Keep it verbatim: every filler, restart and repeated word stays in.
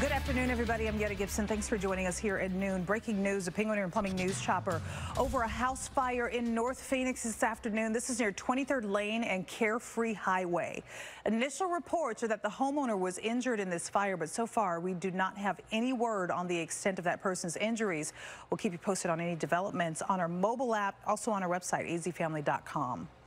Good afternoon, everybody. I'm Yetta Gibson. Thanks for joining us here at noon. Breaking news, a Penguin and Plumbing news chopper over a house fire in North Phoenix this afternoon. This is near twenty-third Lane and Carefree Highway. Initial reports are that the homeowner was injured in this fire, but so far we do not have any word on the extent of that person's injuries. We'll keep you posted on any developments on our mobile app, also on our website, a z family dot com.